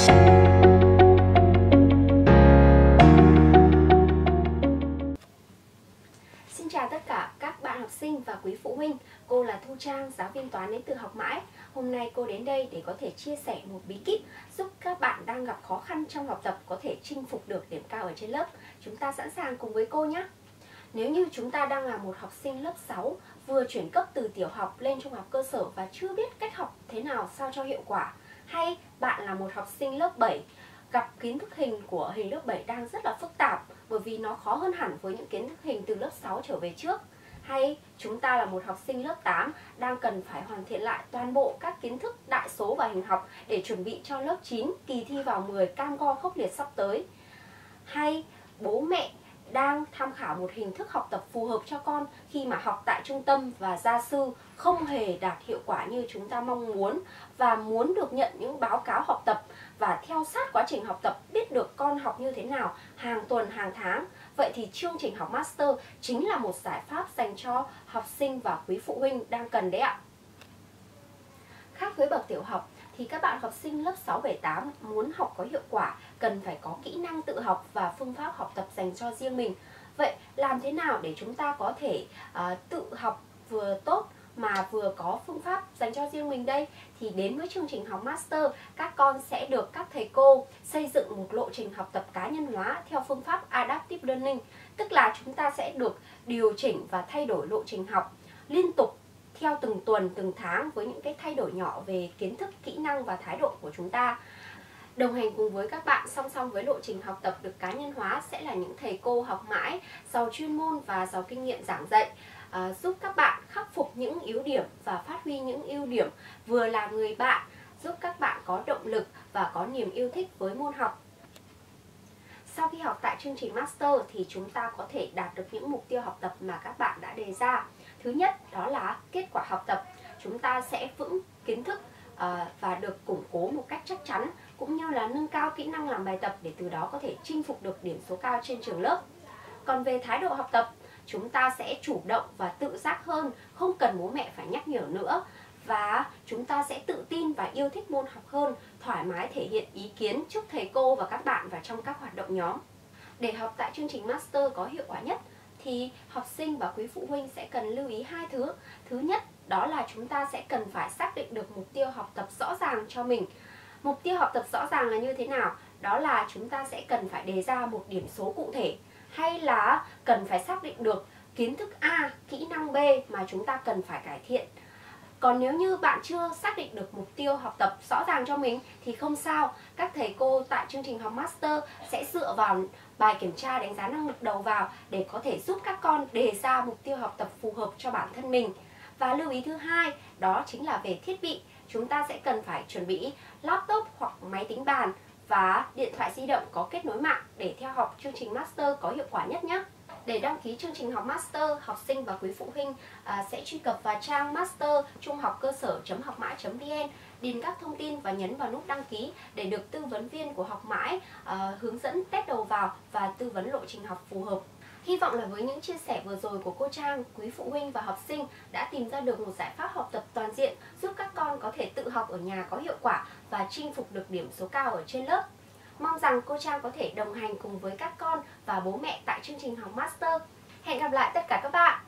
Xin chào tất cả các bạn học sinh và quý phụ huynh. Cô là Thu Trang, giáo viên toán đến từ Học Mãi. Hôm nay cô đến đây để có thể chia sẻ một bí kíp giúp các bạn đang gặp khó khăn trong học tập có thể chinh phục được điểm cao ở trên lớp. Chúng ta sẵn sàng cùng với cô nhé. Nếu như chúng ta đang là một học sinh lớp 6, vừa chuyển cấp từ tiểu học lên trung học cơ sở và chưa biết cách học thế nào sao cho hiệu quả, hay bạn là một học sinh lớp 7, gặp kiến thức hình của hình lớp 7 đang rất là phức tạp bởi vì nó khó hơn hẳn với những kiến thức hình từ lớp 6 trở về trước, hay chúng ta là một học sinh lớp 8 đang cần phải hoàn thiện lại toàn bộ các kiến thức đại số và hình học để chuẩn bị cho lớp 9 kỳ thi vào 10 cam go khốc liệt sắp tới, hay bố mẹ đang tham khảo một hình thức học tập phù hợp cho con khi mà học tại trung tâm và gia sư không hề đạt hiệu quả như chúng ta mong muốn và muốn được nhận những báo cáo học tập và theo sát quá trình học tập, biết được con học như thế nào hàng tuần, hàng tháng. Vậy thì chương trình học Master chính là một giải pháp dành cho học sinh và quý phụ huynh đang cần đấy ạ. Khác với bậc tiểu học thì các bạn học sinh lớp 6, 7, 8 muốn học có hiệu quả cần phải có kỹ năng tự học và phương pháp học tập dành cho riêng mình. Vậy làm thế nào để chúng ta có thể tự học vừa tốt mà vừa có phương pháp dành cho riêng mình đây? Thì đến với chương trình học Master, các con sẽ được các thầy cô xây dựng một lộ trình học tập cá nhân hóa theo phương pháp Adaptive Learning. Tức là chúng ta sẽ được điều chỉnh và thay đổi lộ trình học liên tục theo từng tuần, từng tháng với những cái thay đổi nhỏ về kiến thức, kỹ năng và thái độ của chúng ta. Đồng hành cùng với các bạn song song với lộ trình học tập được cá nhân hóa sẽ là những thầy cô Học Mãi giàu chuyên môn và giàu kinh nghiệm giảng dạy, giúp các bạn khắc phục những yếu điểm và phát huy những ưu điểm, vừa là người bạn, giúp các bạn có động lực và có niềm yêu thích với môn học. Sau khi học tại chương trình Master thì chúng ta có thể đạt được những mục tiêu học tập mà các bạn đã đề ra. Thứ nhất đó là kết quả học tập. Chúng ta sẽ vững kiến thức và được củng cố một cách chắc chắn, cũng như là nâng cao kỹ năng làm bài tập để từ đó có thể chinh phục được điểm số cao trên trường lớp. Còn về thái độ học tập, chúng ta sẽ chủ động và tự giác hơn, không cần bố mẹ phải nhắc nhở nữa. Và chúng ta sẽ tự tin và yêu thích môn học hơn, thoải mái thể hiện ý kiến trước thầy cô và các bạn và trong các hoạt động nhóm. Để học tại chương trình Master có hiệu quả nhất thì học sinh và quý phụ huynh sẽ cần lưu ý hai thứ. Thứ nhất đó là chúng ta sẽ cần phải xác định được mục tiêu học tập rõ ràng cho mình. Mục tiêu học tập rõ ràng là như thế nào? Đó là chúng ta sẽ cần phải đề ra một điểm số cụ thể, hay là cần phải xác định được kiến thức A, kỹ năng B mà chúng ta cần phải cải thiện. Còn nếu như bạn chưa xác định được mục tiêu học tập rõ ràng cho mình thì không sao. Các thầy cô tại chương trình học Master sẽ dựa vào bài kiểm tra đánh giá năng lực đầu vào để có thể giúp các con đề ra mục tiêu học tập phù hợp cho bản thân mình. Và lưu ý thứ hai đó chính là về thiết bị. Chúng ta sẽ cần phải chuẩn bị laptop hoặc máy tính bàn và điện thoại di động có kết nối mạng để theo học chương trình Master có hiệu quả nhất nhé. Để đăng ký chương trình học Master, học sinh và quý phụ huynh sẽ truy cập vào trang master.trunghocmãi.vn, điền các thông tin và nhấn vào nút đăng ký để được tư vấn viên của Học Mãi hướng dẫn test đầu vào và tư vấn lộ trình học phù hợp. Hy vọng là với những chia sẻ vừa rồi của cô Trang, quý phụ huynh và học sinh đã tìm ra được một giải pháp học tập toàn diện giúp các con có thể tự học ở nhà có hiệu quả và chinh phục được điểm số cao ở trên lớp. Mong rằng cô Trang có thể đồng hành cùng với các con và bố mẹ tại chương trình học Master. Hẹn gặp lại tất cả các bạn!